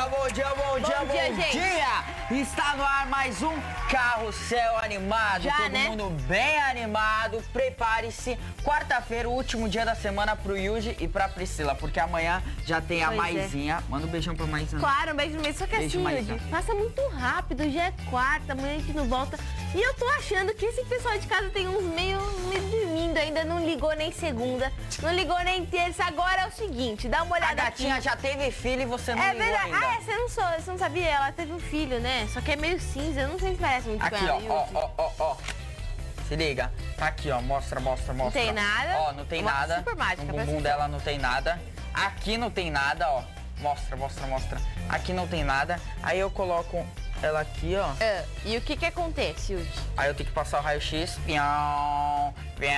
bom dia! Está no ar mais um Carrossel Animado. Já, todo né? mundo bem animado. Prepare-se. Quarta-feira, o último dia da semana pro Yuji e pra Priscila, porque amanhã já tem a Pois é. Maisinha. Manda um beijão pra Maisinha. Claro, um beijo mesmo. Só que Beijo, assim, Maísa. Yudi, passa muito rápido. Já é quarta, amanhã a gente não volta. E eu tô achando que esse pessoal de casa tem uns meio dormindo ainda. Não ligou nem segunda, não ligou nem terça. Agora é o seguinte, dá uma A olhada gatinha aqui. já teve filho e você não É ligou verdade. ainda. Ah, você não sabia? Ela teve um filho, né? Só que é meio cinza. Eu não sei se parece muito Aqui, com ela, ó. Se liga. Tá aqui, ó. Mostra. Não tem nada. Ó, não tem Uma nada. super mágica, No presta bumbum atenção. dela não tem nada. Aqui não tem nada, ó. Mostra. Aqui não tem nada. Aí eu coloco ela aqui, ó. E o que acontece, Yudi? Aí eu tenho que passar o raio-x. Pião.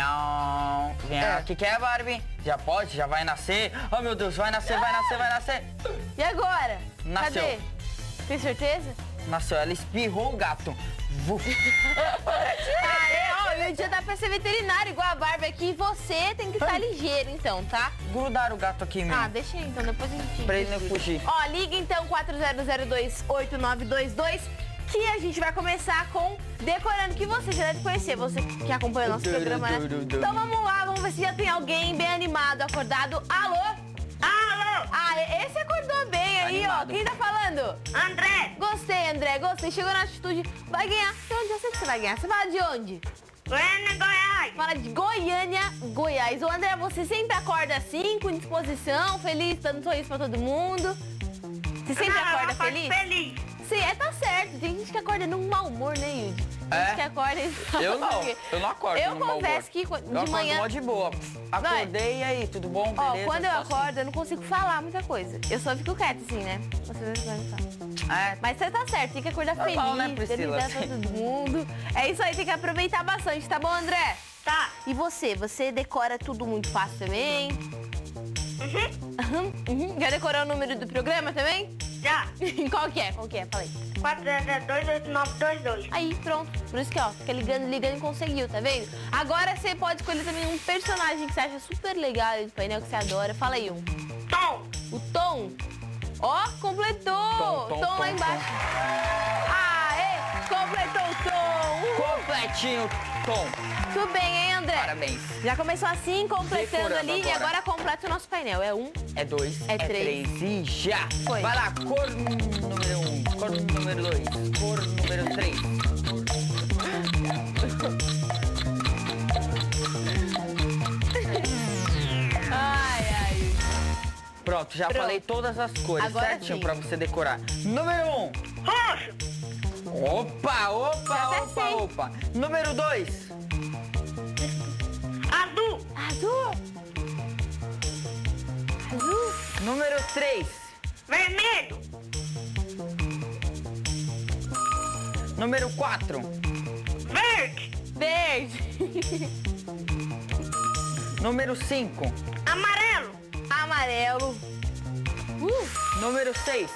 O que é, Barbie? Já pode? Já vai nascer? Oh, meu Deus, vai nascer. E agora? Nasceu. Cadê? Tem certeza? Nasceu. Ela espirrou o gato. Vuf. Ó, meu dia dá pra ser veterinário igual a Barbie aqui. Você tem que estar ligeiro, então, tá? Grudaram o gato aqui, meu. Ah, deixa aí, então, depois a gente... Pra ele não fugir. Ó, liga então 40028922 que a gente vai começar com Decorando, que você já deve conhecer, você que acompanha o nosso programa, né? Então vamos lá, vamos ver se já tem alguém bem animado, acordado. Alô? Alô, Ah, esse acordou bem aí, Animado. ó. Quem tá falando? André, Gostei, André, gostei. Chegou na atitude, vai ganhar. De onde eu sei que você vai ganhar? Você fala de onde? Goiânia, Goiás. Fala de Goiânia, Goiás. Ô, André, você sempre acorda assim, com disposição, feliz, dando sorriso pra todo mundo? Você sempre acorda eu acordo feliz? feliz. Sim, tá certo. Tem gente que acorda num mau humor, né, Yudi? Tem É? gente que acorda e fala Eu não. o quê? Eu não acordo Eu no mau confesso humor. que Eu de acordo manhã... mó de boa. Acordei, e aí, tudo bom? Ó, Beleza? quando eu Só assim. acordo, eu não consigo falar muita coisa. Eu só fico quieta, assim, né? Você vai falar. É, Mas você tá certo, tem que acordar Normal, feliz, né, Priscila? feliz pra todo mundo. É isso aí, tem que aproveitar bastante, tá bom, André? Tá. E você? Você decora tudo muito fácil também? Uhum. Já decorou o número do programa também? Já. Qual que é? Fala aí. 4028922. Aí, pronto. Por isso que, ó, fica ligando e conseguiu, tá vendo? Agora você pode escolher também um personagem que você acha super legal do painel, que você adora. Fala aí um. Tom. O Tom. Ó, completou. Tom, lá Tom, embaixo. Aê, completou o Tom. completinho, Tom. Tudo bem, hein, André? Parabéns. Já começou assim, completando Decorando ali. E agora. agora completa o nosso painel. É um. É 2, É é três. 3 e já. Foi. Vai lá, cor número 1, cor número 2, cor número 3. Ai. Pronto, já Pronto. falei todas as cores, Agora certinho sim. pra você decorar. Número 1. Roxo. Opa. Número 2. Azul. Azul. Número 3. Vermelho. Número 4. Verde. Verde. Número 5. Amarelo. Amarelo. Número 6.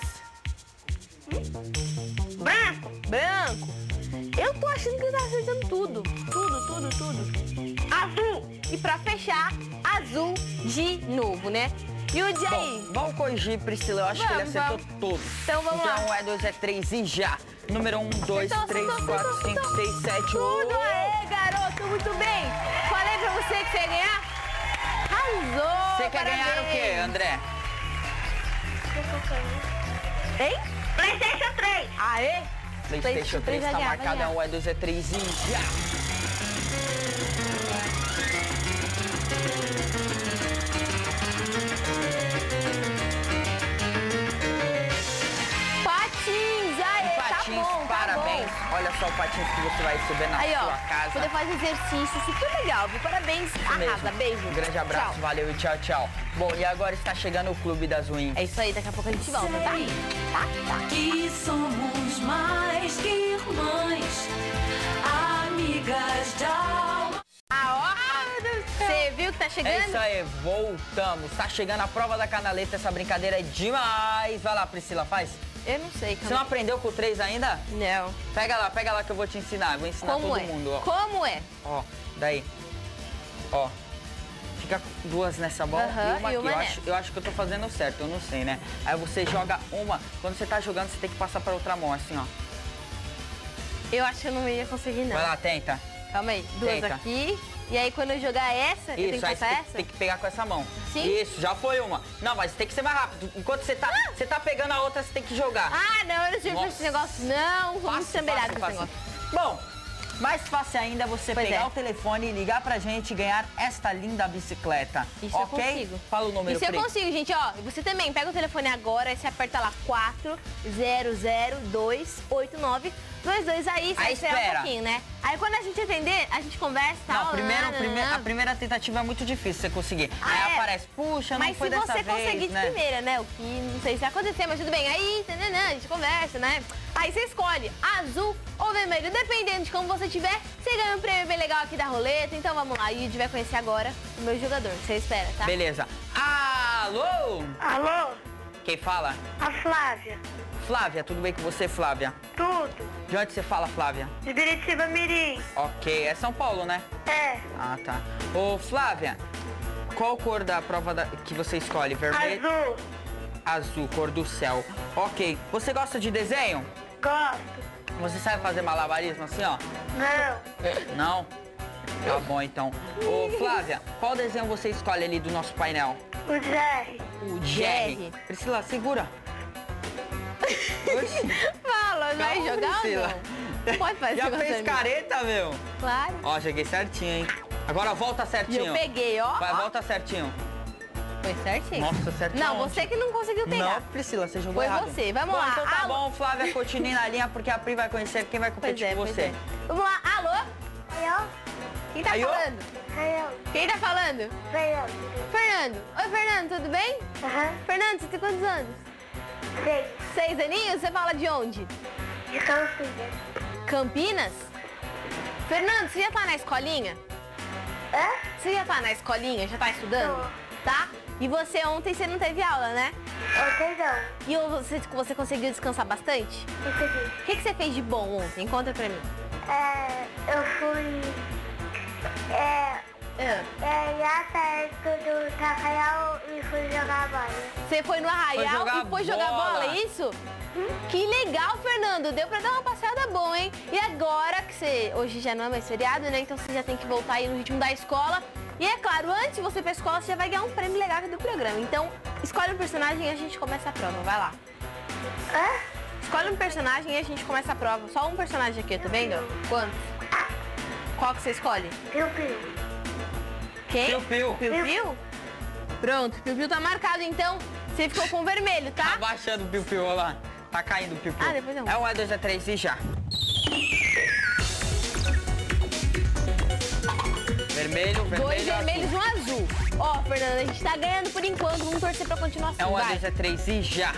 Branco. Branco. Eu tô achando que ele tá acertando tudo. Tudo. Azul. E pra fechar, azul de novo, né? E o de aí? Bom, vamos corrigir, Priscila. Eu acho que ele Vamos, acertou vamos. todos. Então vamos lá. Então é 2, é 3 e já. Número 1, 2, Acertou, 3, acertou, 4, acertou, 5, 6, 7, 8. Tudo aí, garoto, muito bem. Falei pra você que você ia ganhar? Arrasou! Você quer ganhar o quê, parabéns. André? Hein? PlayStation 3. Aê! PlayStation 3 vai tá ganhar, marcado, vai é ganhar. 1, é 2, é 3 e já. Patins, aê, Patins, tá bom, parabéns. tá bom. Olha só o patins que você vai receber na Aí, ó, sua casa. poder fazer exercício, super legal, viu? Parabéns, Isso mesmo. arrasa, beijo. Um grande abraço, Tchau. valeu e tchau, tchau. Bom, e agora está chegando o Clube das Wings. É isso aí, daqui a pouco a gente volta, tá? Tá. Que somos mais que irmãs, amigas de alma. Você viu que tá chegando? É isso aí, voltamos. Tá chegando a prova da canaleta, essa brincadeira é demais. Vai lá, Priscila, faz. Eu não sei, Você não calma. aprendeu com o 3 ainda? Não. Pega lá que eu vou te ensinar. Vou ensinar Como todo é? mundo, ó. Como é? Ó, daí. Ó. fica duas nessa bola Aham, e uma e aqui. uma Eu acho que eu tô fazendo certo, eu não sei, né? Aí você joga uma, quando você tá jogando, você tem que passar pra outra mão, assim, ó. Eu acho que eu não ia conseguir, não. Vai lá, tenta. Calma aí, duas Tenta. aqui. E aí quando eu jogar essa, eu tenho que Isso, aí passar você essa? tem que pegar com essa mão. Sim? Isso, já foi uma. Não, mas tem que ser mais rápido. Enquanto você tá pegando a outra, você tem que jogar. Ah, não, eu não sirvo pra Nossa. esse negócio, não. Vou muito tambelhada com esse negócio. Bom, mais fácil ainda é você Pois pegar é. o telefone e ligar pra gente e ganhar esta linda bicicleta. Isso ok? eu consigo. Fala o número, Isso eu Pri. consigo, gente, ó. Você também pega o telefone agora, você aperta lá 4002892, aí você espera um pouquinho, né? Aí quando a gente atender, a gente conversa e tal. Não, a primeira tentativa é muito difícil você conseguir. Ah, aí é? aparece, puxa, não Mas foi se dessa você vez, conseguir de né? primeira, né? O que não sei se vai acontecer, mas tudo bem. Aí, a gente conversa, né? Aí você escolhe azul ou vermelho. Dependendo de como você tiver, você ganha um prêmio bem legal aqui da roleta. Então vamos lá. E a gente vai conhecer agora o meu jogador. Você espera, tá? Beleza. Alô? Alô? Quem fala? A Flávia. Flávia, tudo bem com você, Flávia? Tudo. De onde você fala, Flávia? De Biritiba Mirim. Ok, é São Paulo, né? É. Ah, tá. Ô, Flávia, qual cor da prova que você escolhe? Vermelho? Azul. Azul, cor do céu. Ok. Você gosta de desenho? Gosto. Você sabe fazer malabarismo assim, ó? Não. Não? Tá bom, então. Ô, Flávia, qual desenho você escolhe ali do nosso painel? O Jerry. O Jerry. Priscila, segura. Oxi. Fala, vai Calma, jogar Priscila. ou não? Pode fazer Já com fez você, careta, meu? Claro. Ó, joguei certinho, hein? Agora volta E certinho. eu peguei, ó. Vai, ó. volta certinho. Foi certinho. Nossa, certinho. Não, aonde? você que não conseguiu pegar. Não, Priscila, você jogou Foi errado. você. Vamos Bom, lá. então tá Alô? bom, Flávia, continue na linha, porque a Pri vai conhecer quem vai competir com você. Vamos lá. Alô? Eu? Quem tá Alô? falando? Eu. Quem tá falando? Fernando. Fernando. Oi, Fernando, tudo bem? Aham. Fernando, você tem quantos anos? 6. 6 aninhos? Você fala de onde? De Campinas. Campinas? Fernando, você já tá na escolinha? Hã? Você já tá na escolinha? Já tá estudando? Tá? E você ontem você não teve aula, né? Ontem não. E você conseguiu descansar bastante? Consegui. O que você fez de bom ontem? Conta pra mim. Eu fui... ia perto do Tacaial e fui jogar bola. Você foi no Arraial jogar e foi jogar bola, é isso? Que legal, Fernando. Deu pra dar uma passeada boa, hein? E agora que você... Hoje já não é mais feriado, né? Então você já tem que voltar aí no ritmo da escola. E é claro, antes de você ir pra escola, você já vai ganhar um prêmio legal aqui do programa. Então, escolhe um personagem e a gente começa a prova. Vai lá. Hã? Escolhe um personagem e a gente começa a prova. Só um personagem aqui, tá vendo? Quantos? Qual que você escolhe? Piu-piu. Quem? Piu-piu. Piu-piu? Pronto, Piu-piu tá marcado, então você ficou com o vermelho, Tá tá? baixando o piu-piu, olha lá. Tá caindo o piu-piu. Ah, depois eu É 1, é 2, é 3 e já. Vermelho, vermelho, Dois vermelhos e azul. um azul. Ó, Fernanda, a gente tá ganhando por enquanto. Vamos torcer pra continuar assim, É 1, é vai. 2, é 3 e já.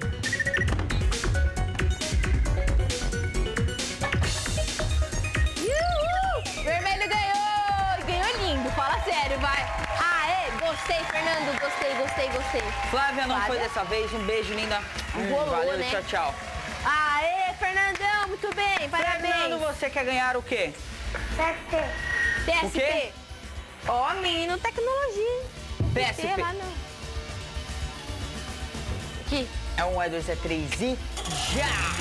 Uhul! Vermelho ganhou! E ganhou lindo, fala sério, vai. Aê, gostei, Fernando, gostei. Flávia, não foi Flávia? dessa vez. Um beijo, linda. Rolou, Valeu, né? tchau, tchau. Aê, Fernandão, muito bem, Fernando, parabéns. você quer ganhar o quê? PSP. PSP. O quê? Ó, menino, tecnologia, hein? PSP. Sei lá, não. Aqui. É 1, é 2, é 3 e já!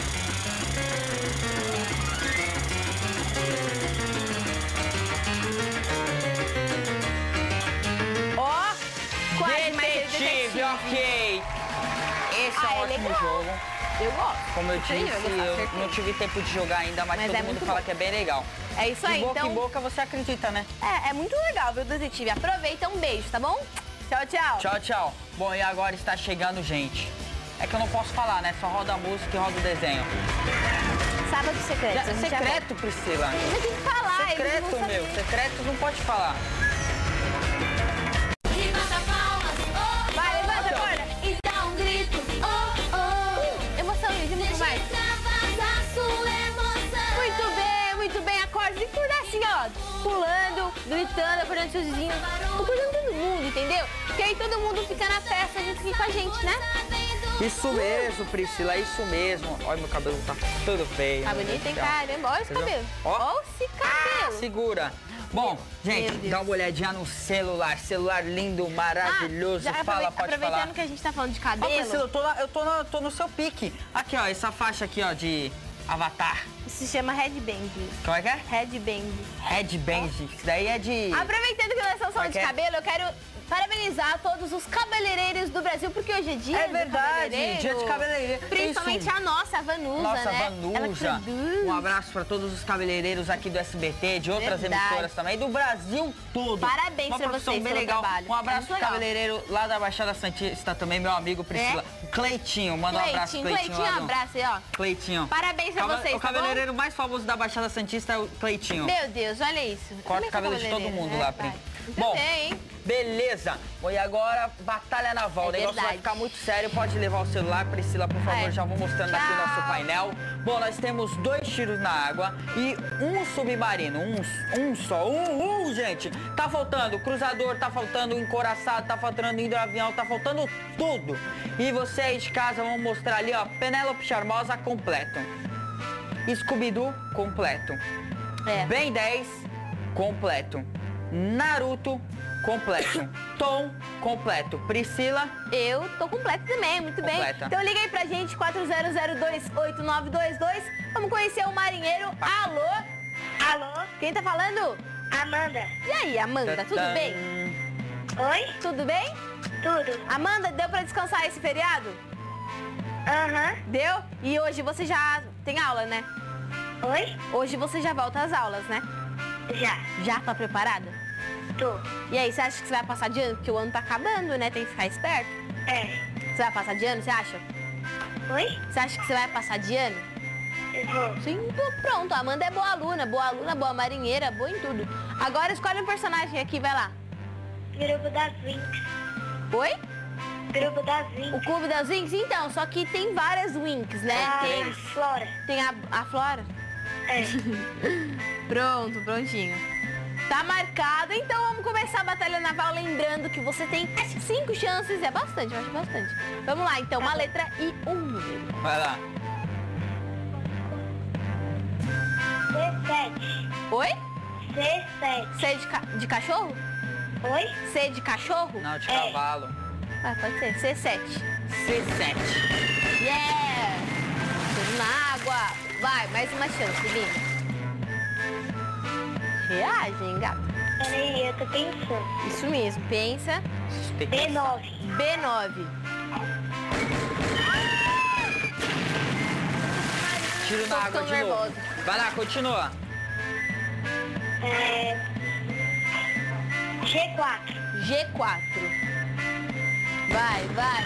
Ó, quase, mas ele é Detetive, ok. Esse é um é ótimo legal. jogo. Eu gosto. Como eu Sim, disse, vai gostar, eu certeza. não tive tempo de jogar ainda, mas Mas todo é mundo muito fala bom. que é bem legal. É isso aí, De boca então. em boca você acredita, né? É muito legal, viu, detetive? Aproveita, um beijo, tá bom? Tchau, tchau. Tchau, tchau. Bom, e agora está chegando, gente. É que eu não posso falar, né? Só roda a música e roda o desenho. Sábado secreto. a gente já Secreto, Priscila. volta. Mas tem que falar, eles Secreto, vão meu. saber. Secreto não pode falar. Levanta palmas, oh, Vai, levanta, acorda. e dá um grito, oh, oh. Emoção, gente, muito mais. Extravasa sua emoção. Muito bem, acorda. Tem que acordar assim, ó. Pulando, gritando, acordando seus vizinhos. Acordando todo mundo, entendeu? Porque aí todo mundo fica na festa junto aqui com a gente, né? Isso mesmo, Priscila, isso mesmo. Olha, meu cabelo tá todo feio. Tá bonito, hein, Tchau. caramba? Olha esse Entendeu? cabelo. Ó. Olha esse cabelo. Segura. Bom, Meu gente, Deus. dá uma olhadinha no celular. Celular lindo, maravilhoso. já Fala, pode aproveitando falar. que a gente tá falando de Ó, cabelo. Priscila, tô no seu pique. Aqui, ó, essa faixa aqui, ó, de Avatar. Isso se chama headband. Como é que é? Headband. Headband. Isso daí é de... Aproveitando que nós estamos falando de Ok. cabelo, eu quero parabenizar todos os cabeleireiros do Brasil, porque hoje é dia É do verdade, cabeleireiro. dia de cabeleireiro. Principalmente Isso. a nossa, a Vanusa, Nossa, né? Ela Vanusa. produz. Um abraço para todos os cabeleireiros aqui do SBT, de outras Verdade. emissoras também, do Brasil todo. Parabéns Uma pra profissão vocês bem pelo legal. trabalho. Um abraço É muito pro legal. cabeleireiro lá da Baixada Santista também, meu amigo Priscila. O Cleitinho, manda um abraço, Cleitinho, lá um do- abraço aí, ó. Cleitinho. Parabéns pra vocês, O tá bom? cabeleireiro mais famoso da Baixada Santista é o Cleitinho. Meu Deus, olha isso. Eu Corta também o cabelo sou de todo cabeleireira, mundo né, lá, Pri. pai? Eu Bom, também, hein? beleza. Bom, e agora, batalha naval. É O negócio vai verdade. ficar muito sério. Pode levar o celular, Priscila, por favor. É. Já vou mostrando aqui o Tchau. nosso painel. Bom, nós temos 2 tiros na água e um submarino. Um só. Gente. Tá faltando cruzador, tá faltando encoraçado, tá faltando hidroavião, tá faltando tudo. E você aí de casa, vamos mostrar ali, ó. Penélope Charmosa completo. Scooby-Doo completo. É. Ben 10 completo. Naruto completo. Tom completo. Priscila, Eu tô completa também, muito bem. Completa. Então liga aí pra gente, 40028922. Vamos conhecer o marinheiro. Alô? Alô? Quem tá falando? Amanda? E aí, Amanda, tudo Tadã. bem? Oi? Tudo bem? Tudo? Amanda, deu pra descansar esse feriado? Aham. Deu? E hoje você já tem aula, né? Oi? Hoje você já volta às aulas, né? Já. Já tá preparada? Tô. E aí, você acha que você vai passar de ano? Porque o ano tá acabando, né? Tem que ficar esperto. É. Você vai passar de ano, você acha? Oi? Você acha que você vai passar de ano? Eu vou. Sim, pronto. A Amanda é boa aluna, boa marinheira, boa em tudo. Agora escolhe um personagem aqui, vai lá. Grupo das Winx. Oi? Grupo das O Winx. Clube das Winx? Então, só que tem várias Winx, né? A Tem, Flora. tem a Flora. É. Pronto, prontinho. Tá marcado, então vamos começar a batalha naval. Lembrando que você tem 5 chances, é bastante, eu acho bastante. Vamos lá, então, uma letra e um número. vai lá. C7. Oi? C7. C de cachorro? Oi? C de cachorro? Não, de É. cavalo. Ah, pode ser. C7. C7. Yeah! Tudo na água. Vai, mais uma chance, linda. Reage, hein, gato? Peraí, eu tô pensando. Isso mesmo, pensa. B9. B9. Tiro na Tô água ficando de novo. nervosa. Vai lá, continua. G4. G4. Vai.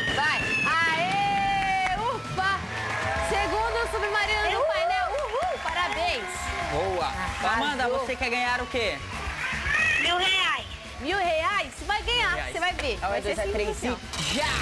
Aê! Ufa! Segundo submarino do painel. Uhul! Parabéns! Boa. Arrasou. Amanda, você quer ganhar o quê? R$1.000. R$1.000? Você vai ganhar, Reais. você vai ver. É o Vai ser 2 é 3 simples, e assim, ó. já!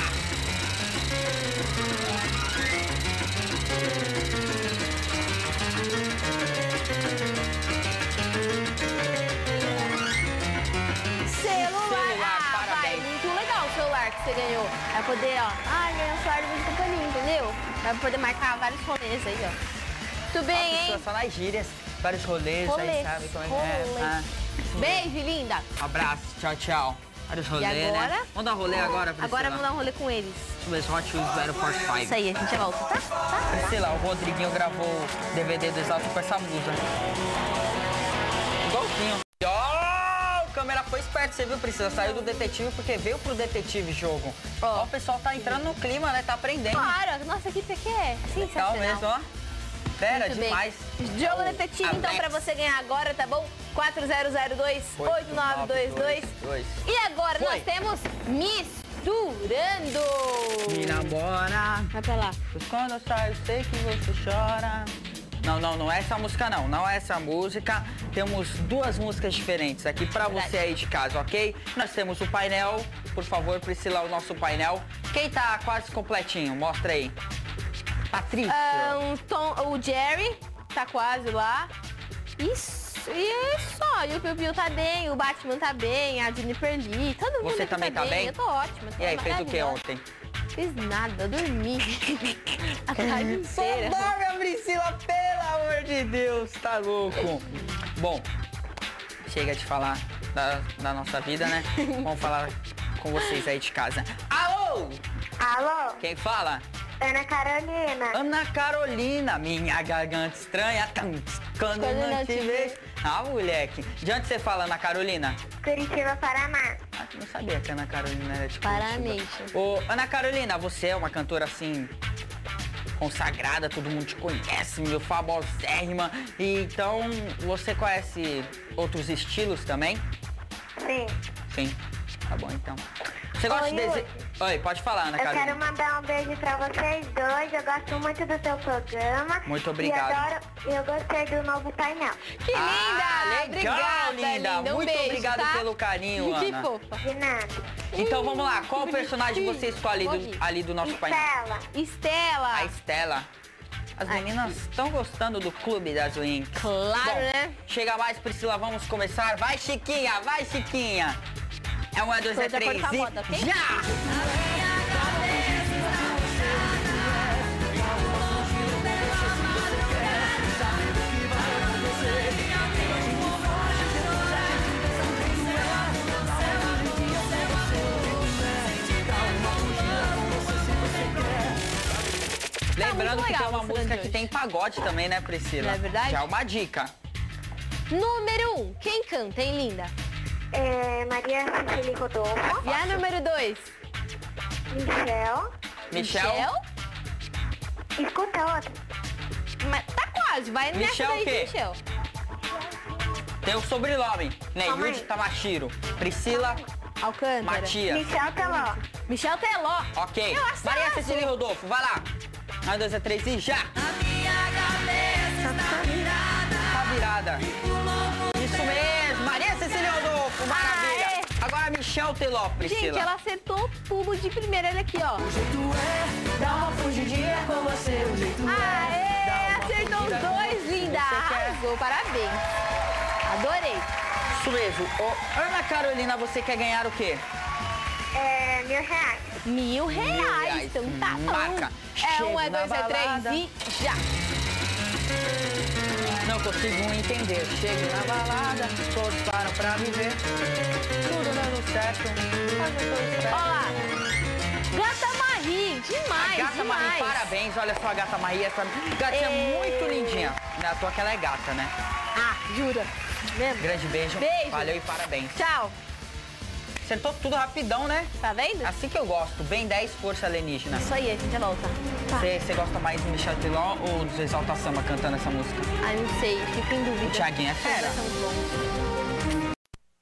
Celular. Celular, Vai, parabéns. muito legal o celular que você ganhou. Vai poder, ó, ganhar um celular de companhia, entendeu? Vai poder marcar vários rolês aí, ó. Tudo bem, hein? Só nas gírias, vários rolês, aí Rolês, sabe como é que rolês. é. Ah, Beijo, linda. abraço, tchau, tchau. Vários rolês, E agora? né? Vamos dar rolê agora, Priscila? Agora vamos dar um rolê com eles. Deixa eu ver se Hot Wheels Battle Force 5. Isso aí, a gente já volta, tá? Priscila, o Rodriguinho gravou o DVD do Exalto com essa blusa. Igualzinho. Ó, o câmera foi esperto, você viu, Priscila? Saiu do detetive porque veio pro detetive jogo. Ó, o pessoal tá entrando no clima, né? Tá aprendendo. Claro, a nossa equipe aqui é Legal sensacional. mesmo, ó. Fera, Muito bem. demais. Jogo detetive, então, Alex. pra você ganhar agora, tá bom? 4002-8922. E agora Foi. nós temos Misturando. Me namora. Vai pra lá. Pois quando eu saio, sei que você chora. Não é essa música não. Não é essa música. Temos 2 músicas diferentes aqui pra você aí de casa, ok? Nós temos o painel. Por favor, Priscila, o nosso painel. Quem tá quase completinho? Mostra aí. Patrícia. O Jerry tá quase lá. Isso, e é só. E o Piu Piu tá bem, o Batman tá bem, a Jennifer Lee, todo mundo Você aqui também tá bem? Eu tô ótima. Tô E aí, fez o que maravilhosa. ontem? Fiz nada, eu dormi. A tarde inteira. Dorme, Priscila, pelo amor de Deus, tá louco. Bom, chega de falar da nossa vida, né? Vamos falar com vocês aí de casa. Alô! Alô? Quem fala? Ana Carolina. Ana Carolina, minha garganta estranha, quando não te vejo. Ah, moleque. De onde você fala, Ana Carolina? Curitiba, Paraná. Ah, não sabia que a Ana Carolina era de Paranense. Curitiba. Ô, Ana Carolina, você é uma cantora assim consagrada, todo mundo te conhece, meu, famosérrima. E então, você conhece outros estilos também? Sim. Sim. Tá bom, então. Você gosta de desenho? Oi, pode falar, Ana Eu Carolina. quero mandar um beijo pra vocês dois. Eu gosto muito do seu programa. Muito obrigado. E eu gostei do novo painel. Que linda! Ah, legal, Obrigada, linda. Um Muito beijo, obrigado tá? pelo carinho, Que Ana. fofa. De nada. Então vamos lá, qual personagem você escolhe Morri. ali do nosso painel? Estela. Estela. A Estela. As meninas estão gostando do Clube das Winx. Claro, Bom, né? chega mais, Priscila, vamos começar. Vai, Chiquinha, vai, Chiquinha. É 1, 2, Tô de 3 acordo com a e moda, ok? já! Lembrando muito que tem legal uma essa música grande que hoje. tem pagode também, né, Priscila? Não é verdade? Já é uma dica. Número 1. Quem canta, hein, linda? Maria Cecília Rodolfo. E a número 2? Michel. Escuta outra. Mas tá quase, vai nessa Michel daí o de quê? Michel. Tem o sobrenome, né? Calma Yudi aí. Tamashiro. Priscila Alcântara. Matias. Michel Teló. Michel Teló. Ok. Eu acho que Maria arrasou. Cecília Rodolfo, vai lá. 1, 2, 3 e já! Tá virada. Isso mesmo, Maria Cecília Rodolfo, maravilha. Aê. Agora Michel Teló, Priscila. Gente, ela acertou tudo de primeira. Olha aqui, ó. Dá uma fugidinha com você, o jeito Aê, acertou os dois, linda. Você quer? Arrasou, parabéns. Adorei. Isso mesmo. Ô, Ana Carolina, você quer ganhar o quê? R$1.000. R$1.000. Então tá bom. Marca. É 1, Chego é na 2, é 3 balada. e já. Não consigo entender. Chego na balada, todos param pra me ver. Tudo dando certo, mas eu tô Ó esperto. lá. Gata Marie, demais, A Gata demais. Marie, parabéns. Olha só a Gata Marie, essa gatinha muito lindinha. Não é à toa que ela é gata, né? Ah, jura. Mesmo? Grande beijo. Beijo. Valeu e parabéns. Tchau. Acertou tudo rapidão, né? Tá vendo? Assim que eu gosto. Bem 10, força alienígena. Isso aí, a gente já volta. Tá. Você gosta mais do Michel Teló ou do Exalta Samba cantando essa música? Ai, não sei, fico em dúvida. O Thiaguinho é fera. São bons.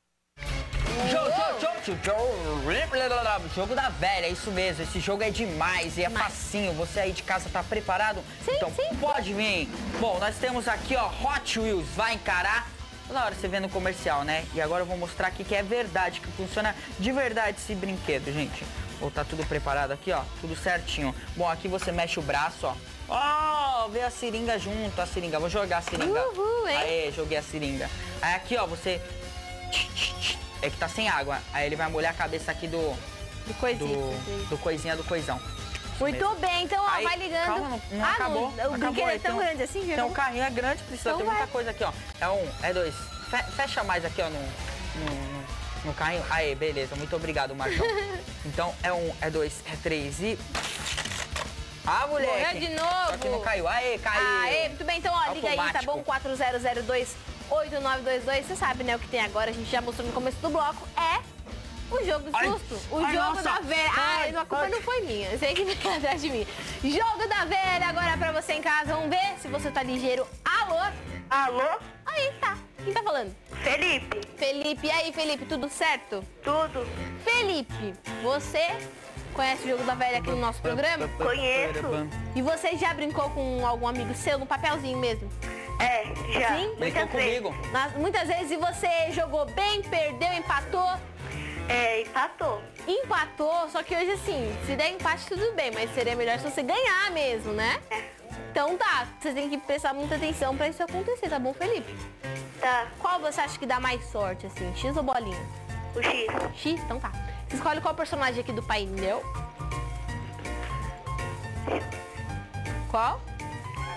Jogo da velha, é isso mesmo. Esse jogo é demais e é facinho. Você aí de casa tá preparado? Sim, então sim. pode vir. Bom, nós temos aqui, ó, Hot Wheels. Vai encarar. Toda hora você vê no comercial, né? E agora eu vou mostrar aqui que é verdade, que funciona de verdade esse brinquedo, gente. Ó, tá tudo preparado aqui, ó. Tudo certinho. Bom, aqui você mexe o braço, ó. Ó, vê a seringa junto, a seringa. Vou jogar a seringa. Uhul, hein? Aê, joguei a seringa. Aí aqui, ó, você... É que tá sem água. Aí ele vai molhar a cabeça aqui do coisinha do coisão. Muito bem, então ó, Aí, vai ligando. calma, não acabou. O Acabou, brinquedo é aí tão tem grande assim, viu? Então o carrinho é grande, precisa Então ter vai. muita coisa aqui, ó. É 1, é 2. Fecha mais aqui, ó, no carrinho. Aê, beleza. Muito obrigado, Marcão. Então é 1, é 2, é 3 e... Ah, moleque! Morreu de novo. Só que não caiu. Aê, caiu! Aê, muito bem, então ó, liga aí, tá bom? Automático. 4002-8922. Você sabe, né, o que tem agora, a gente já mostrou no começo do bloco, é o jogo do Ai, susto. O ai, jogo nossa. da velha. Ai, A culpa ai. não foi minha, eu sei que veio atrás de mim. Jogo da velha, agora pra você em casa, vamos ver se você tá ligeiro. Alô? Alô? Aí, tá. Quem tá falando? Felipe. Felipe. E aí, Felipe, tudo certo? Tudo. Felipe, você conhece o jogo da velha aqui no nosso programa? Conheço. E você já brincou com algum amigo seu no papelzinho mesmo? Já. Sim? Brincou comigo? Muitas vezes, e você jogou bem, perdeu, empatou? Empatou. Empatou, só que hoje assim, se der empate tudo bem, mas seria melhor se você ganhar mesmo, né? Então tá, você tem que prestar muita atenção pra isso acontecer, tá bom, Felipe? Tá. Qual você acha que dá mais sorte, assim, X ou bolinha? O X. X? Então tá. Você escolhe qual personagem aqui do painel? Qual?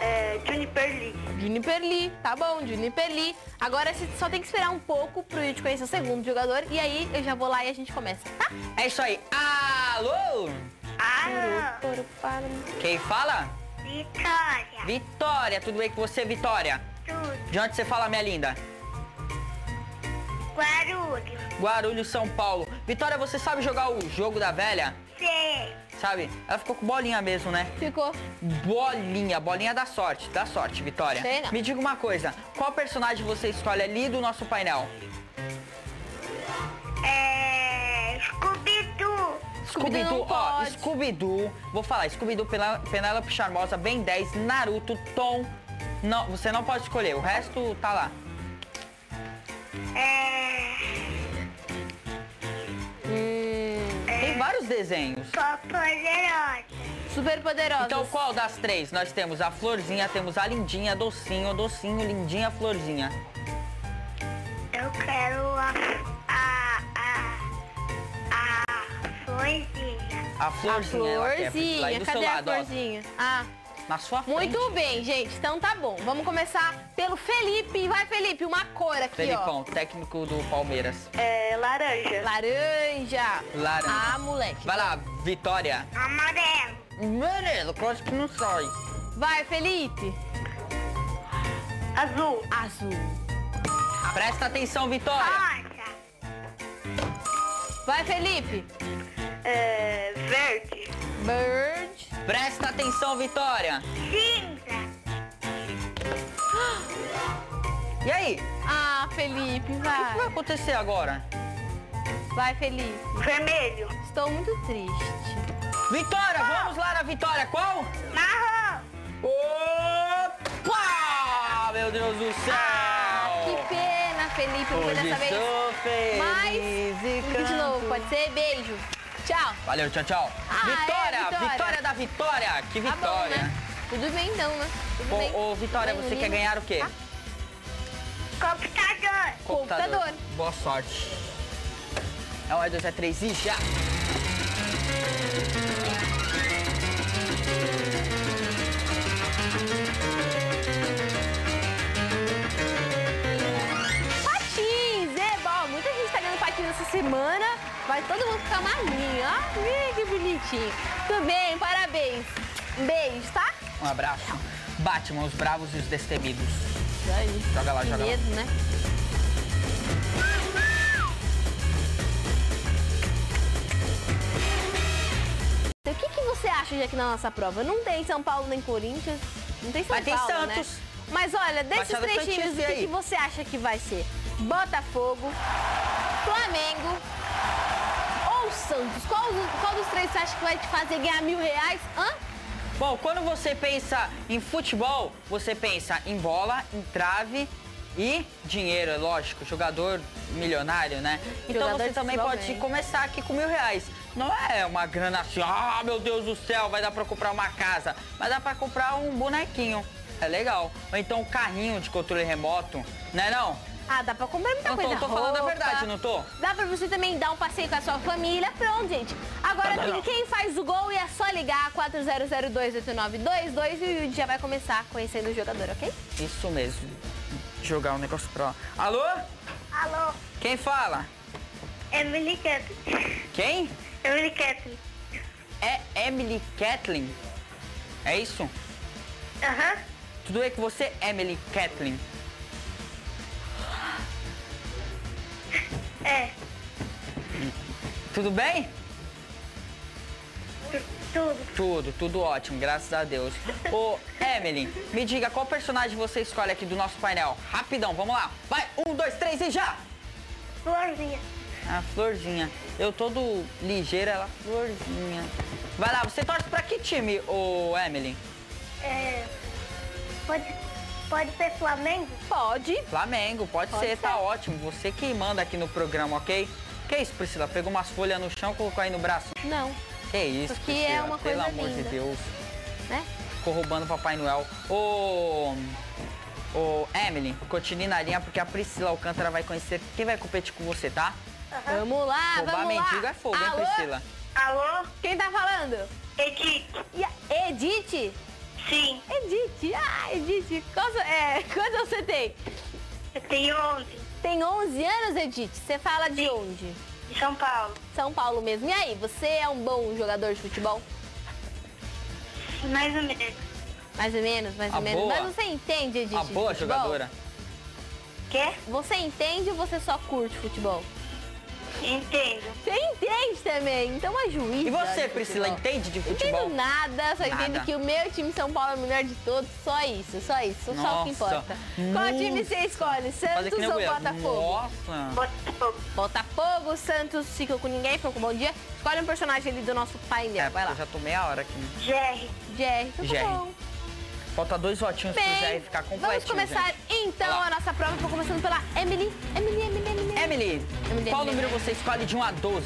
Juniper Lee. Juniper Lee, tá bom, Juniper Lee. Agora você só tem que esperar um pouco pro Yudi conhecer o segundo jogador. E aí eu já vou lá e a gente começa, tá? É isso aí. Alô? Alô, Quem fala? Vitória. Vitória. Tudo bem com você, Vitória? Tudo. De onde você fala, minha linda? Guarulhos. Guarulhos, São Paulo. Vitória, você sabe jogar o jogo da velha? Sei. Sabe? Ela ficou com bolinha mesmo, né? Ficou. Bolinha da sorte, Vitória. Sei não. Me diga uma coisa, qual personagem você escolhe ali do nosso painel? Scooby-Doo. Scooby-Doo não ó, pode. Scooby-Doo, vou falar, Scooby-Doo, Penélope Charmosa, Ben 10, Naruto, Tom, não, você não pode escolher, o resto tá lá. Tem vários desenhos. Poderosa. Super poderosa. Então qual das três? Nós temos a Florzinha, temos a Lindinha, Docinho, Lindinha, Florzinha. Eu quero a florzinha. A Florzinha, ela quer, lá aí do seu Cadê lado, a ó, florzinha? Ah, na sua frente. muito bem, gente. Então tá bom. Vamos começar pelo Felipe. Vai, Felipe, uma cor aqui, Felipão, técnico do Palmeiras. Laranja. ó. Laranja. Laranja. Ah, moleque. Vai lá, Vitória. Amarelo. Beleza, quase que não sai. Vai, Felipe. Azul. Azul. Presta atenção, Vitória. Rosa. Vai, Felipe. Verde. Bird. Presta atenção, Vitória. Cinza. E aí? Ah, Felipe, O que vai vai. acontecer agora? Vai, Felipe. Vermelho. Estou muito triste. Vitória, vamos lá na Vitória. Qual? Marrom. Opa! Meu Deus do céu! Que pena, Felipe, não foi Hoje dessa vez. sou feliz Mas, e vamos de novo, canto. pode ser? Beijo. Tchau. Valeu, tchau, tchau. Ah, Vitória, é, Vitória. Vitória da Vitória. Que Tá bom, vitória. né? Tudo bem então, né? Tudo bem. Ô, Vitória, Tudo bem, você quer menino? ganhar o quê? Tá. Computador. Computador. Boa sorte. É 1, 2, 3 e já. Patins, bom. Muita gente tá ganhando patins essa semana. Vai todo mundo ficar magrinho, ó. Ih, que bonitinho. Tudo bem, parabéns. Beijo, tá? Um abraço. Batman, os bravos e os destemidos. Isso aí. Joga lá, Que joga lá. medo, né? O que você acha de aqui na nossa prova? Não tem São Paulo nem Corinthians, não tem São Mas tem Paulo, Santos. né? Mas olha, desses Baixada três Santista, times, o e que, aí? que você acha que vai ser? Botafogo, Flamengo ou Santos? Qual dos três você acha que vai te fazer ganhar R$1.000? Hã? Bom, quando você pensa em futebol, você pensa em bola, em trave e dinheiro, é lógico, jogador milionário, né? Então Jogador você de também futebol pode ganha. começar aqui com R$1.000. Não é uma grana assim, ah, meu Deus do céu, vai dar pra comprar uma casa. Mas dá pra comprar um bonequinho, é legal. Ou então um carrinho de controle remoto, né não? Ah, dá pra comprar muita Não coisa. tô falando a roupa. verdade, não tô? Dá pra você também dar um passeio com a sua família. Pronto, gente. Agora, quem faz o gol é só ligar 40028922 e o Yudi já vai começar conhecendo o jogador, ok? Isso mesmo. Jogar um negócio pra lá. Alô? Alô. Quem fala? Emily Kathleen. Quem? Emily Kathleen. É Emily Kathleen? É isso? Aham. Tudo bem com você, Emily Kathleen? É. Tudo bem? Tudo. Tudo ótimo, graças a Deus. Ô, Emily, me diga qual personagem você escolhe aqui do nosso painel. Rapidão, vamos lá. Vai, 1, 2, 3 e já! Florzinha. A Florzinha. Eu todo ligeiro, ela Florzinha. Vai lá, você torce pra que time, ô Emily? Pode ser Flamengo? Pode. Flamengo, pode ser, ser. tá ótimo. Você que manda aqui no programa, ok? Que isso, Priscila? Pegou umas folhas no chão e colocou aí no braço? Não, Que isso, Isso aqui Priscila? é uma Pelo coisa amor de linda. Deus. né? Ficou roubando o Papai Noel. Ô, Emily, continue na linha porque a Priscila Alcântara vai conhecer quem vai competir com você, tá? Vamos lá, Roubar vamos lá. mendigo é fogo, hein, Alô? Priscila? Alô? Quem tá falando? Edith. E a Edith? Sim, Edith, Edith, quantos você tem? eu tenho 11. Tem 11 anos, Edith? Você fala de onde? De São Paulo. São Paulo mesmo. E aí, você é um bom jogador de futebol? Mais ou menos. Mais ou menos, mais ou A menos. boa. Mas você entende, Edith, Uma de boa futebol? jogadora. Quer? Você entende ou você só curte futebol? Entendo. Você entende também, então a juíza. E você, de Priscila, futebol. entende de Não futebol? entendo nada, só entendo Nada. que o meu time São Paulo é o melhor de todos, só isso, só o que Nossa, importa. Qual time nossa. você escolhe, Fazer Santos que nem o ou Goiás. Botafogo? Nossa. Botafogo. Botafogo, Santos, ficam com ninguém, ficam com um bom dia. Escolhe um personagem ali do nosso painel, É, vai lá. eu já tô meia hora aqui. Jerry. Jerry, então tá Jerry. bom. Falta 2 votinhos pro Bem, Jair ficar completinho, vamos começar gente. então Vai lá. a nossa prova, tô começando pela Emily. Emily, qual número você escolhe de 1 a 12?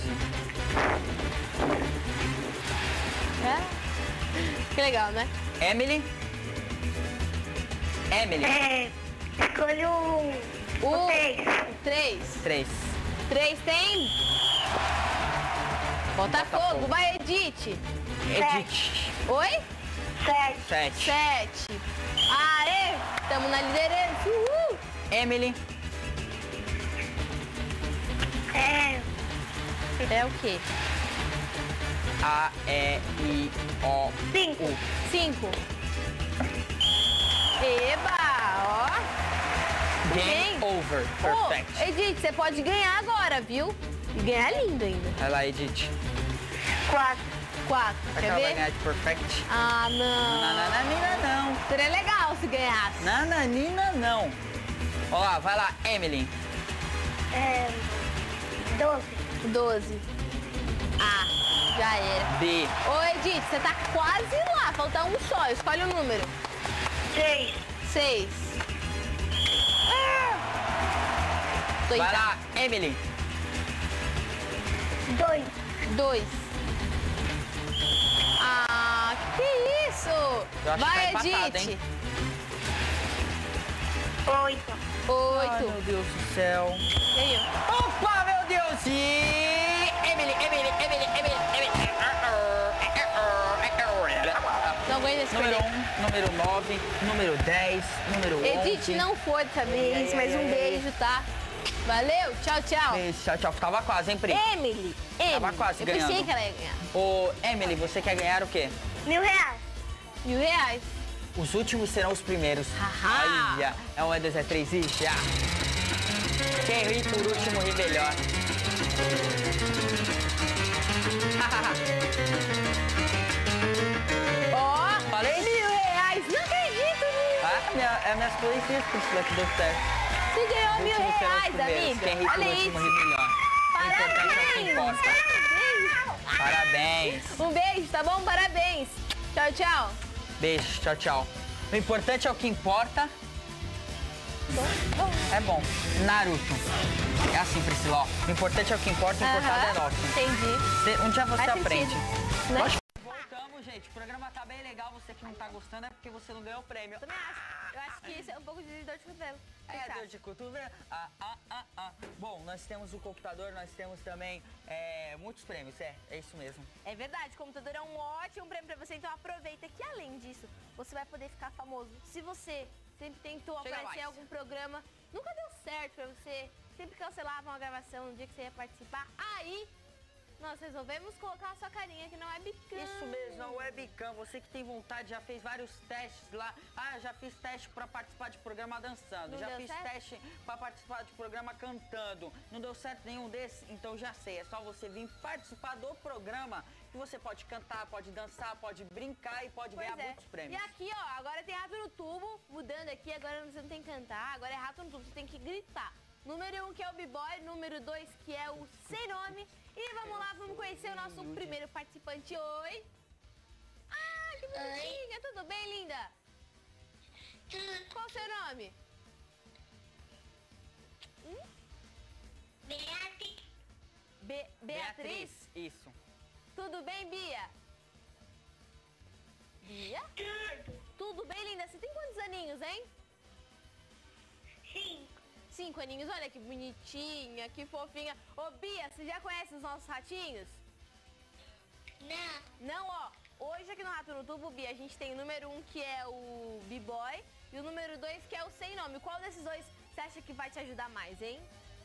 É? Que legal, né? Emily? Escolho o 3. 3. 3. 3 tem? Botafogo. Botafogo. Vai, Edith. Edith. Oi? 7. 7. 7. Aê! Estamos na liderança. Uhul! Emily. É o quê? A, E, I, O, 5. U. 5. Eba! Ó. Game Bem. over. Ô, Perfect. Edith, você pode ganhar agora, viu? E ganhar lindo ainda. Vai lá, Edith. 4. 4. Será que Quer ela vai ver? ganhar de perfect? Ah, não. Nananina, não. Seria legal se ganhasse. Nananina, não. Ó lá, vai lá, Emily. 12. 12. Ah, já era. B. Ô, Edith, você tá quase lá. Falta um só. Escolhe o número. 6. 6. Vai lá, Emily. 2. 2. Ah, que isso? Eu acho Vai, que tá empatado, Edith. hein? 8. 8. Ai, meu Deus do céu. E aí? Opa, meu Deus! E... Emily. Não aguento Número escolher. 1, número 9, número 10, número 11. Edith não foi dessa vez, mas um beijo, tá? Valeu, tchau, tchau. Beijo, tchau, tchau. Tava quase, hein, Pri? Emily. Tava quase Eu ganhando. pensei que ela ia ganhar. Ô, Emily, você quer ganhar o quê? R$1.000. R$1.000. Os últimos serão os primeiros. Haha. Olha, é 1, é 2, é 3 e já. Quem ri por último ri melhor. Ó, Falei? R$1.000. Não acredito nisso. Ah, minhas coisinhas, Priscila, que deu certo. Você ganhou Os últimos serão os R$1.000, primeiros. Quem ri amiga. por Olha último ri isso. melhor. O importante é o que importa. Parabéns. Parabéns. Um beijo, tá bom? Parabéns. Tchau, tchau. Beijo, tchau, tchau. O importante é o que importa. É bom. Naruto. É assim, Priscila, ó. O importante é o que importa, o importante é nosso. Entendi. Um dia você Faz aprende. sentido, né? Voltamos, gente. O programa tá bem legal. Você que não tá gostando é porque você não ganhou o prêmio. Também acho. Eu acho que isso é um pouco de dor de cotovelo. O que você É, dor acha? de cotovelo. Bom, nós temos o computador, nós temos também muitos prêmios. É isso mesmo. É verdade, o computador é um ótimo prêmio pra você, então aproveita que além disso, você vai poder ficar famoso. Se você sempre tentou Chega aparecer em mais. algum programa, nunca deu certo pra você, sempre cancelava uma gravação no dia que você ia participar, aí nós resolvemos colocar a sua carinha que não é webcam. Isso mesmo, a webcam. Você que tem vontade, já fez vários testes lá. Ah, já fiz teste pra participar de programa dançando. Não Já deu fiz certo? teste pra participar de programa cantando. Não deu certo nenhum desses? Então já sei. É só você vir participar do programa que você pode cantar, pode dançar, pode brincar e pode Pois ganhar é. muitos prêmios. E aqui, ó, agora tem rato no tubo, mudando aqui, agora você não tem que cantar, agora é rato no tubo, você tem que gritar. Número 1, que é o B-Boy, número 2, que é o Sem Nome. E vamos lá, vamos conhecer o nosso primeiro participante. Oi! Ah, que bonitinha! Tudo bem, linda? Qual o seu nome? Beatriz? Isso. Tudo bem, Bia? Bia? Tudo bem, linda? Você tem quantos aninhos, hein? 5 aninhos, olha que bonitinha, que fofinha. Ô, Bia, você já conhece os nossos ratinhos? Não. Não, ó. Hoje aqui no Rato no Tubo, Bia, a gente tem o número 1, que é o B-Boy, e o número 2, que é o Sem Nome. Qual desses dois você acha que vai te ajudar mais, hein?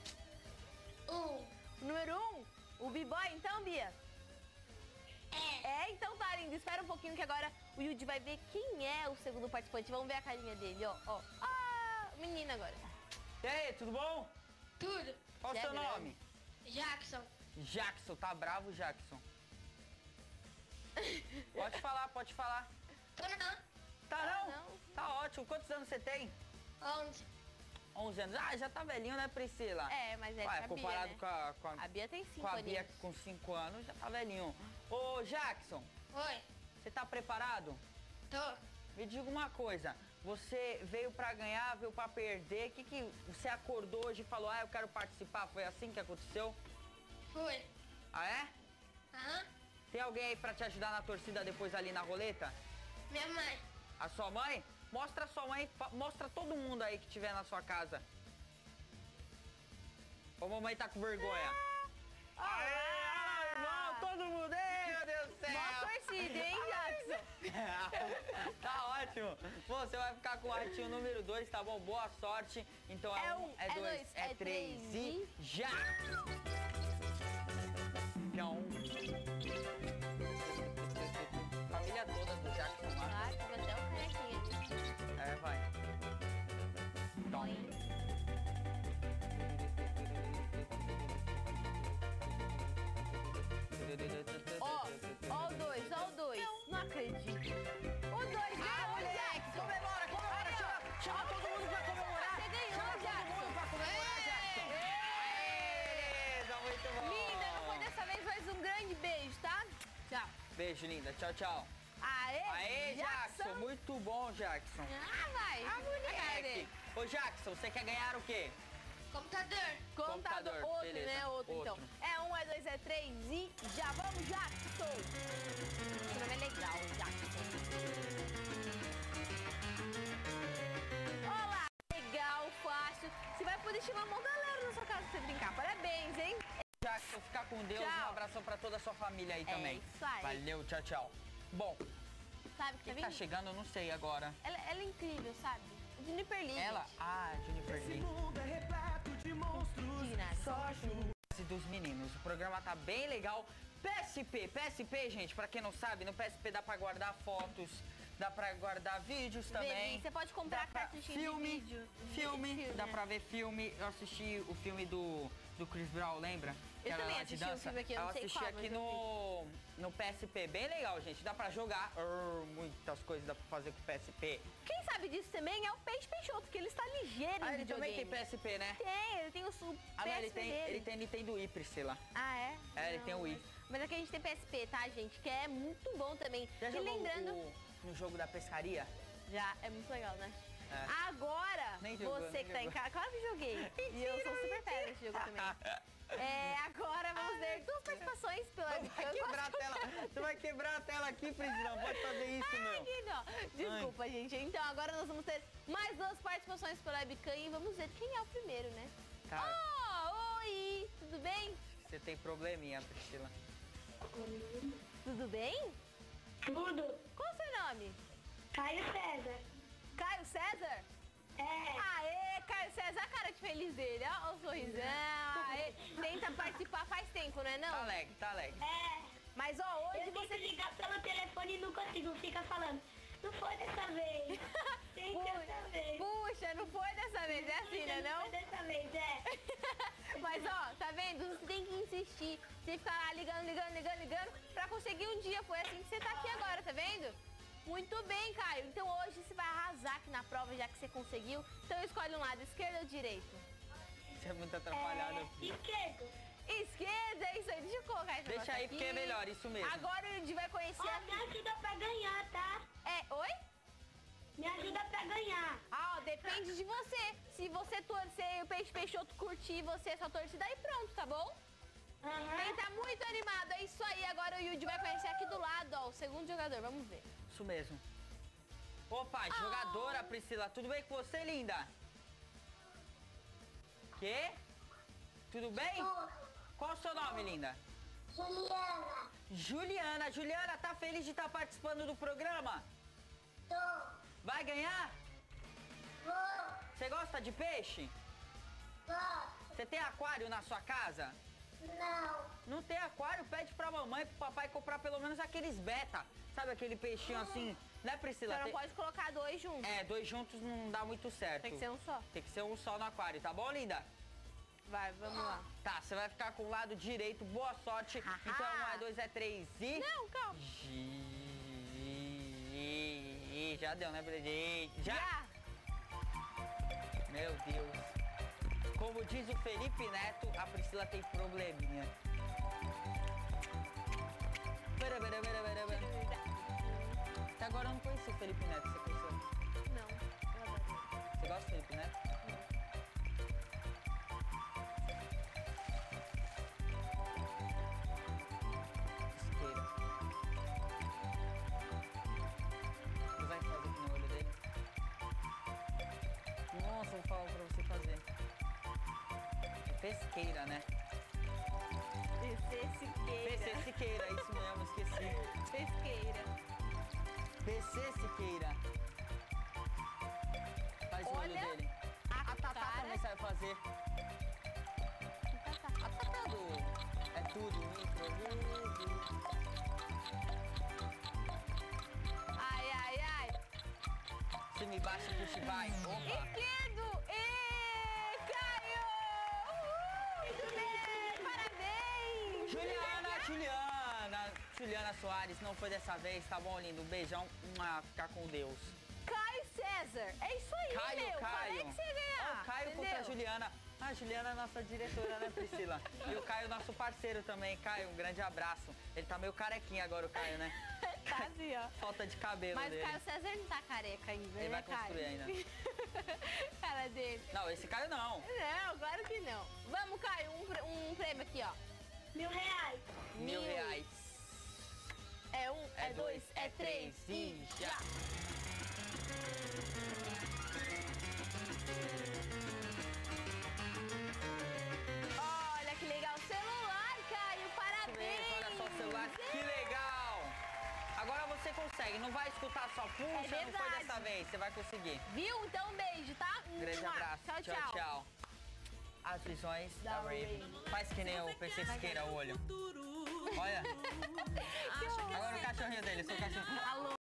O número 1, o B-Boy, então, Bia? Então tá, lindo. Espera um pouquinho que agora o Yudi vai ver quem é o segundo participante. Vamos ver a carinha dele, ó. Ah, menina agora. E aí, tudo bom? Tudo. Qual o seu nome? Jackson. Jackson, tá bravo, Jackson? Pode falar, pode falar. Tô não. Tá não? não. Tá ótimo. Quantos anos você tem? 11. 11 anos. Ah, já tá velhinho, né, Priscila? É, mas é Ué, a comparado Bia, né? com a A Bia tem 5 com a aninhos. Bia com 5 anos, já tá velhinho. Ô, Jackson, Oi. você tá preparado? Tô. Me diga uma coisa, você veio pra ganhar, veio pra perder, que você acordou hoje e falou, eu quero participar, foi assim que aconteceu? Fui. Ah, é? Aham. Tem alguém aí pra te ajudar na torcida depois ali na roleta? Minha mãe. A sua mãe? Mostra a sua mãe, mostra todo mundo aí que tiver na sua casa. Ô, mamãe tá com vergonha. Aê, irmão, todo mundo, ei, meu Deus do céu. Mó torcida, hein, Jackson? Tá ótimo. Pô, você vai ficar com o ratinho número 2, tá bom? Boa sorte. Então é 1, é 2, é 3 e já! Já 1. Família toda do Jackson lá. Claro, tive até o canequinha. É, vai. Então. Ó o 2. Não acredito. O 2 ganhou, Jackson. Comemora, chama todo mundo pra comemorar. Você ganhou, Chama todo Jackson. mundo pra comemorar, Jackson. Beleza, muito bom. Linda, não foi dessa vez, mas um grande beijo, tá? Tchau. Beijo, linda. Tchau, tchau. Aê, Aê, Jackson. Muito bom, Jackson. Ah, vai. A mulher. Ô, Jackson, você quer ganhar o quê? Computador. Computador. Outro, beleza. né? Outro, então. É 1, é 2, é 3 e já vamos, Jackson. Esse nome é legal, Jackson. Olá, legal, fácil. Você vai poder chamar uma galera na sua casa pra você brincar. Parabéns, hein? Jackson, fica com Deus. Tchau. Um abração pra toda a sua família aí também. isso aí. Valeu, tchau, tchau. Bom, Sabe que quem tá tá vindo? chegando, eu não sei agora. Ela é incrível, sabe? Juniper Lee. Ela? Ah, Juniper Lee. Mundo é repleto de monstros. Só Dos meninos. O programa tá bem legal. PSP, gente, pra quem não sabe, no PSP dá pra guardar fotos, dá pra guardar vídeos também. Você pode comprar Dá pra- cartuchinho filme, de vídeo. filme, dá né? pra ver filme. Eu assisti o filme do Chris Brown, lembra? Que era também lá de assisti um dança. filme aqui, eu não sei assisti qual, aqui mas no PSP, bem legal, gente. Dá pra jogar. Muitas coisas dá pra fazer com o PSP. Quem sabe disso também é o Peixe Peixoto, que ele está ligeiro em Ah, ele também tem videogame. PSP, né? Tem, ele tem o PSP Ah, não, ele tem dele. Nintendo Wii, Priscila. Ah, é? É, ele tem o Wii. Mas aqui a gente tem PSP, tá, gente? Que é muito bom também. Já e jogou lembrando... no jogo da pescaria? Já, é muito legal, né? É. Agora, Nem jogou, você nem que tá em jogou. casa... Claro que joguei. E eu sou super fera nesse jogo também. Agora vamos ter 2 participações pela Vai quebrar a tela. Você vai quebrar a tela aqui, Priscila. Não pode fazer isso, meu. Ai, não. Desculpa, gente. Então, agora nós vamos ter mais 2 participações pela webcam e vamos ver quem é o primeiro, né? Cara, Oi! Tudo bem? você tem probleminha, Priscila. Tudo bem? Tudo. Qual é o seu nome? Caio César. Caio César? É. Aê, Caio César, a cara de feliz dele, ó, o sorrisão. Aê. Tenta participar faz tempo, né não? Tá alegre, tá alegre. É. Mas ó, hoje Eu tento você... ligar pelo telefone e não consigo. Fica falando. Não foi dessa vez. Tem dessa vez. Puxa, não foi dessa vez, é assim, né Não não? foi dessa vez, é. Mas ó, tá vendo? Você tem que insistir. Você ficar lá ligando pra conseguir um dia. Foi assim que você tá aqui agora, tá vendo? Muito bem, Caio. Então hoje você vai arrasar aqui na prova, já que você conseguiu. Então escolhe um lado, esquerda ou direito? Você é muito atrapalhado. Esquerdo. Esquerda, é isso aí. Deixa eu colocar esse Deixa negócio aí, aqui. porque é melhor, isso mesmo. Agora o Yudi vai conhecer Ó, me ajuda pra ganhar, tá? Oi? Me ajuda pra ganhar. Ah, ó, depende de você. Se você torcer e o Peixe Peixoto curtir você, só torce daí pronto, tá bom? Ele tá muito animado, é isso aí. Agora o Yudi vai conhecer aqui do lado, ó, o segundo jogador. Vamos ver. Isso mesmo. Opa, jogadora, Priscila. Tudo bem com você, linda? Quê? Tudo bem? Qual o seu nome, linda? Juliana. Juliana. Juliana, tá feliz? feliz de estar participando do programa? Tô. Vai ganhar? Vou. Você gosta de peixe? Gosto. Você tem aquário na sua casa? Não. Não tem aquário? Pede pra mamãe e pro papai comprar pelo menos aqueles beta. Sabe aquele peixinho assim? Né, Priscila? Você não Tem- pode colocar 2 juntos. É, 2 juntos não dá muito certo. Tem que ser um só. Tem que ser um só no aquário, tá bom, linda? Vai, vamos lá. Tá, você vai ficar com o lado direito. Boa sorte. Haha. Então, 1 é 2 é 3 e... Não, calma. Já deu, né, Felipe? Já! Meu Deus. Como diz o Felipe Neto, a Priscila tem probleminha. Até agora eu não conheci o Felipe Neto. Você conheceu? Não, eu adoro. Você gosta do Felipe Neto? Isqueira. Você vai fazer aqui no olho dele? Nossa, vou falar pra você fazer. É pesqueira, né? PC Siqueira. PC Siqueira, isso mesmo, esqueci. Pesqueira. PC Siqueira. Faz o olho Olha dele. A Tatá cara. também sabe fazer. A Tatá é do... É tudo, micro. Ai, ai, ai. Se me baixa, puxa e vai. Opa. Esquerdo. Ê, Caio. Muito bem. Parabéns. Juliana Soares, não foi dessa vez, tá bom, lindo? Um beijão, ficar com Deus. Caio César. É isso aí, meu. Falei que você ia ganhar. Ó, o Caio entendeu? contra a Juliana. A Juliana é nossa diretora, né, Priscila? E o Caio, nosso parceiro também. Caio, um grande abraço. Ele tá meio carequinho agora, o Caio, né? Tá assim, ó. Falta de cabelo Mas dele. o Caio César não tá careca ainda, Ele né, vai Caio? construir ainda. Cara dele. Não, esse Caio não. Não, claro que não. Vamos, Caio, um prêmio aqui, ó. R$1.000. R$1.000. É 1, é 2, é 3 e já. Olha que legal. Celular, Caio, parabéns. Olha só o celular, que legal! Agora você consegue, não vai escutar só puxa, não foi verdade. dessa vez, você vai conseguir. Viu? Então, um beijo, tá? Grande abraço. Tchau, tchau. Tchau. As visões da Raven. Faz que nem o PC Siqueira, o olho. Olha. Agora o cachorrinho dele, seu cachorro. Alô.